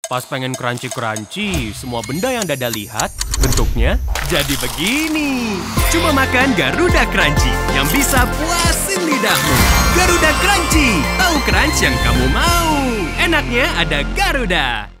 Pas pengen crunchy-crunchy, semua benda yang Dada lihat, bentuknya jadi begini. Coba makan Garuda Crunchy yang bisa puasin lidahmu. Garuda Crunchy, tahu crunch yang kamu mau. Enaknya ada Garuda.